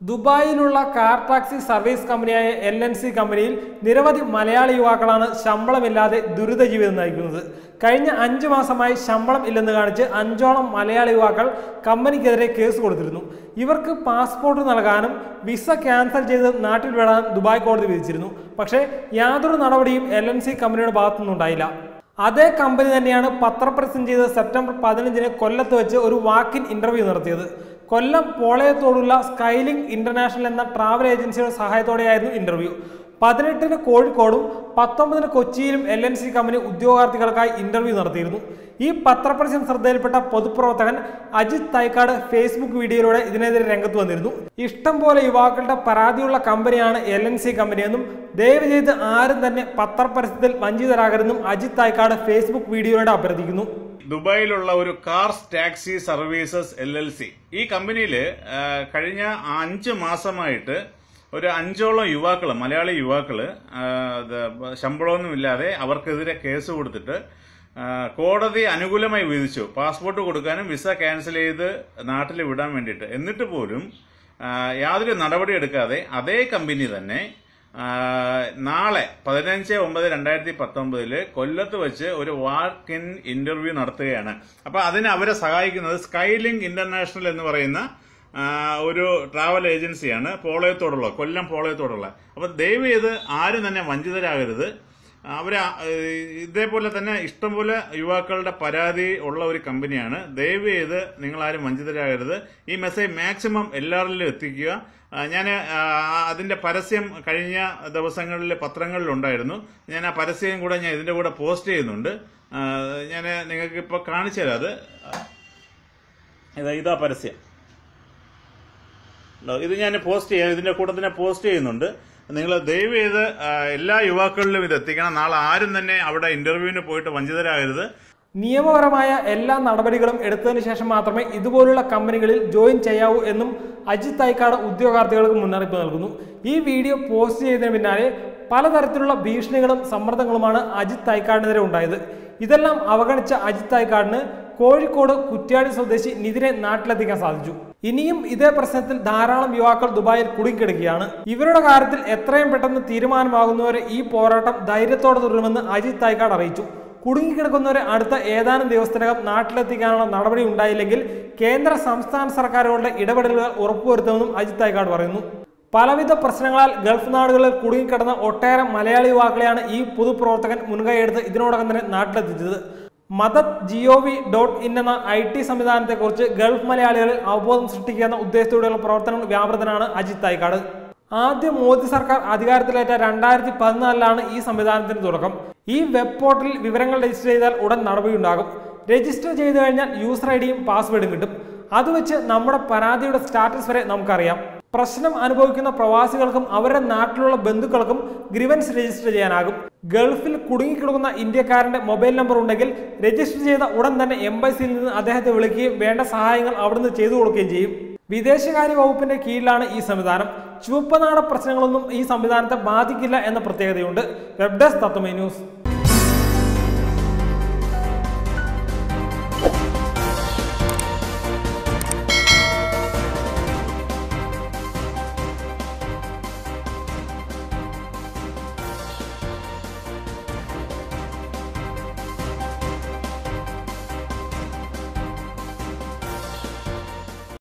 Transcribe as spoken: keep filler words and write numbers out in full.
ദുബായിലുള്ള car taxi service കമ്പനിയായ L N C കമ്പനിയിൽ നിരവധി മലയാളി യുവാക്കളാണ് ശമ്പളമില്ലാതെ ദുരിത ജീവിതം നയിക്കുന്നത്. കഴിഞ്ഞ അഞ്ചു മാസമായി ശമ്പളം ഇല്ലെന്ന് കാണിച്ച് അഞ്ചോളം മലയാളി യുവാക്കൾ കമ്പനിക്കെതിരെ കേസ് കൊടുത്തിരുന്നു. ഇവർക്ക് പാസ്പോർട്ട് നൽകാനും വിസ ക്യാൻസൽ ചെയ്ത് നാട്ടിൽ വിടാൻ ദുബായ് കോടതി വിധിച്ചിരുന്നു. പക്ഷേ യാതൊരു നടപടിയും എൽ എൻ സി കമ്പനിയുടെ ഭാഗത്തുനിന്നുണ്ടായില്ല. അതേ കമ്പനി തന്നെയാണ് പത്രപ്രസന്റ് ചെയ്ത് സെപ്റ്റംബർ പതിനഞ്ചിന് കൊല്ലത്ത് വെച്ച് ഒരു വാക്കിൻ ഇന്റർവ്യൂ നടത്തിയത്. കൊല്ലം പോളയത്തോടുള്ള സ്കൈലിംഗ് ഇന്റർനാഷണൽ എന്ന ട്രാവൽ ഏജൻസിയുടെ സഹായത്തോടെയായിരുന്നു ഇന്റർവ്യൂ. പതിനെട്ടിന് കോഴിക്കോടും പത്തൊമ്പതിന് കൊച്ചിയിലും എൽ എൻ സി കമ്പനി ഉദ്യോഗാർത്ഥികൾക്കായി ഇന്റർവ്യൂ നടത്തിയിരുന്നു. ഈ പത്രപരസ്യം ശ്രദ്ധയിൽപ്പെട്ട പൊതുപ്രവർത്തകൻ അജിത് തൈക്കാട് ഫേസ്ബുക്ക് വീഡിയോയിലൂടെ ഇതിനെതിരെ രംഗത്ത് വന്നിരുന്നു. ഇഷ്ടം പോലെ യുവാക്കളുടെ പരാതിയുള്ള കമ്പനിയാണ് എൽ എൻ സി കമ്പനിയെന്നും ദയവ് ചെയ്ത് ആരും തന്നെ പത്രപരസ്യത്തിൽ വഞ്ചിതരാകരുതെന്നും അജിത് തൈക്കാട് ഫേസ്ബുക്ക് വീഡിയോയിലൂടെ അഭ്യർത്ഥിക്കുന്നു. ദുബായിലുള്ള ഒരു cars taxi services L L C ഈ കമ്പനിയിൽ കഴിഞ്ഞ അഞ്ച് മാസമായിട്ട് ഒരു അഞ്ചോളം യുവാക്കള് മലയാളി വിവാക്കള് ശമ്പളമൊന്നുമില്ലാതെ അവർക്കെതിരെ കേസ് കൊടുത്തിട്ട് കോടതി അനുകൂലമായി വിധിച്ചു. പാസ്പോർട്ട് കൊടുക്കാനും വിസ ക്യാൻസൽ ചെയ്ത് നാട്ടിൽ വിടാൻ വേണ്ടിയിട്ട്. എന്നിട്ട് പോലും യാതൊരു നടപടി എടുക്കാതെ അതേ കമ്പനി തന്നെ നാളെ പതിനഞ്ച് ഒമ്പത് രണ്ടായിരത്തി പത്തൊമ്പതില് കൊല്ലത്ത് വെച്ച് ഒരു വാക്ക് ഇൻ ഇന്റർവ്യൂ നടത്തുകയാണ്. അപ്പൊ അതിന് അവരെ സഹായിക്കുന്നത് സ്കൈലിംഗ് ഇന്റർനാഷണൽ എന്ന് പറയുന്ന ഒരു ട്രാവൽ ഏജൻസിയാണ്, പോളയത്തോടുള്ള കൊല്ലം പോളയത്തോടുള്ള. അപ്പൊ ദയവ് ചെയ്ത് ആരും തന്നെ വഞ്ചിതരാകരുത്. അവര് ഇതേപോലെ തന്നെ ഇഷ്ടംപോലെ യുവാക്കളുടെ പരാതി ഉള്ള ഒരു കമ്പനിയാണ്. ദയവ് ചെയ്ത് നിങ്ങൾ ആരും വഞ്ചിതരാകരുത്. ഈ മെസ്സേജ് മാക്സിമം എല്ലാവരിലും എത്തിക്കുക. ഞാൻ അതിന്റെ പരസ്യം കഴിഞ്ഞ ദിവസങ്ങളിൽ പത്രങ്ങളിലുണ്ടായിരുന്നു. ഞാൻ ആ പരസ്യം കൂടെ ഞാൻ ഇതിന്റെ കൂടെ പോസ്റ്റ് ചെയ്യുന്നുണ്ട്. ഞാൻ നിങ്ങൾക്ക് ഇപ്പൊ കാണിച്ചു തരാം. അത് ഇതാ പരസ്യം, ഇത് ഞാൻ പോസ്റ്റ് ചെയ്യാം. ഇതിന്റെ കൂടെ തന്നെ പോസ്റ്റ് ചെയ്യുന്നുണ്ട്. നിങ്ങൾ ദയവ് ചെയ്ത് എല്ലാ യുവാക്കളിലും ഇത് എത്തിക്കണം. നാളെ ആരും തന്നെ അവിടെ ഇന്റർവ്യൂവിന് പോയിട്ട് വഞ്ചിതരാകരുത്. നിയമപരമായ എല്ലാ നടപടികളും എടുത്തതിനു ശേഷം മാത്രമേ ഇതുപോലുള്ള കമ്പനികളിൽ ജോയിൻ ചെയ്യാവൂ എന്നും അജിത് തൈക്കാട് ഉദ്യോഗാർത്ഥികൾക്ക് മുന്നറിയിപ്പ് നൽകുന്നു. ഈ വീഡിയോ പോസ്റ്റ് ചെയ്തതിന് പിന്നാലെ പലതരത്തിലുള്ള ഭീഷണികളും സമ്മർദ്ദങ്ങളുമാണ് അജിത് തൈക്കാടിനെതിരെ ഉണ്ടായത്. ഇതെല്ലാം അവഗണിച്ച അജിത് തൈക്കാടിന് കോഴിക്കോട് കുറ്റ്യാടി സ്വദേശി നിതിനെ നാട്ടിലെത്തിക്കാൻ സാധിച്ചു. ഇനിയും ഇതേ പ്രശ്നത്തിൽ ധാരാളം യുവാക്കൾ ദുബായിൽ കുടുങ്ങിക്കിടക്കുകയാണ്. ഇവരുടെ കാര്യത്തിൽ എത്രയും പെട്ടെന്ന് തീരുമാനമാകുന്നവരെ ഈ പോരാട്ടം ധൈര്യത്തോടെ തുടരുമെന്ന് അജിത് തൈക്കാട് അറിയിച്ചു. കുടുങ്ങിക്കിടക്കുന്നവരെ അടുത്ത ഏതാനും ദിവസത്തിനകം നാട്ടിലെത്തിക്കാനുള്ള നടപടി ഉണ്ടായില്ലെങ്കിൽ കേന്ദ്ര സംസ്ഥാന സർക്കാരുകളുടെ ഇടപെടലുകൾ ഉറപ്പുവരുത്തുമെന്നും അജിത് തൈക്കാട് പറയുന്നു. പലവിധ പ്രശ്നങ്ങളാൽ ഗൾഫ് നാടുകളിൽ കുടുങ്ങിക്കിടന്ന ഒട്ടേറെ മലയാളി യുവാക്കളെയാണ് ഈ പൊതുപ്രവർത്തകൻ മുൻകൈയെടുത്ത് ഇതിനോടകം തന്നെ നാട്ടിലെത്തിച്ചത്. മദത് ജിഒവി ഡോട്ട് ഇൻ എന്ന ഐ ടി സംവിധാനത്തെക്കുറിച്ച് ഗൾഫ് മലയാളികളിൽ അവബോധം സൃഷ്ടിക്കുക എന്ന ഉദ്ദേശത്തോടെയുള്ള പ്രവർത്തനങ്ങൾ വ്യാപൃതനാണ് അജിത് തൈക്കാട്. ആദ്യം മോദി സർക്കാർ അധികാരത്തിലേറ്റ രണ്ടായിരത്തി പതിനാലിലാണ് ഈ സംവിധാനത്തിന് തുടക്കം. ഈ വെബ് പോർട്ടലിൽ വിവരങ്ങൾ രജിസ്റ്റർ ചെയ്താൽ ഉടൻ നടപടിയുണ്ടാകും. രജിസ്റ്റർ ചെയ്തു കഴിഞ്ഞാൽ യൂസർ ഐ ഡിയും പാസ്വേഡും കിട്ടും. അത് വെച്ച് നമ്മുടെ പരാതിയുടെ സ്റ്റാറ്റസ് വരെ നമുക്കറിയാം. പ്രശ്നം അനുഭവിക്കുന്ന പ്രവാസികൾക്കും അവരുടെ നാട്ടിലുള്ള ബന്ധുക്കൾക്കും ഗ്രീവൻസ് രജിസ്റ്റർ ചെയ്യാനാകും. ഗൾഫിൽ കുടുങ്ങിക്കിടക്കുന്ന ഇന്ത്യക്കാരന്റെ മൊബൈൽ നമ്പർ ഉണ്ടെങ്കിൽ രജിസ്റ്റർ ചെയ്ത ഉടൻ തന്നെ എംബസിയിൽ നിന്ന് അദ്ദേഹത്തെ വിളിക്കുകയും വേണ്ട സഹായങ്ങൾ അവിടുന്ന് ചെയ്തു കൊടുക്കുകയും ചെയ്യും. വിദേശകാര്യ വകുപ്പിന്റെ കീഴിലാണ് ഈ സംവിധാനം. ചുവപ്പനാട പ്രശ്നങ്ങളൊന്നും ഈ സംവിധാനത്തെ ബാധിക്കില്ല എന്ന പ്രത്യേകതയുണ്ട്. Web desk Tatwamayi news.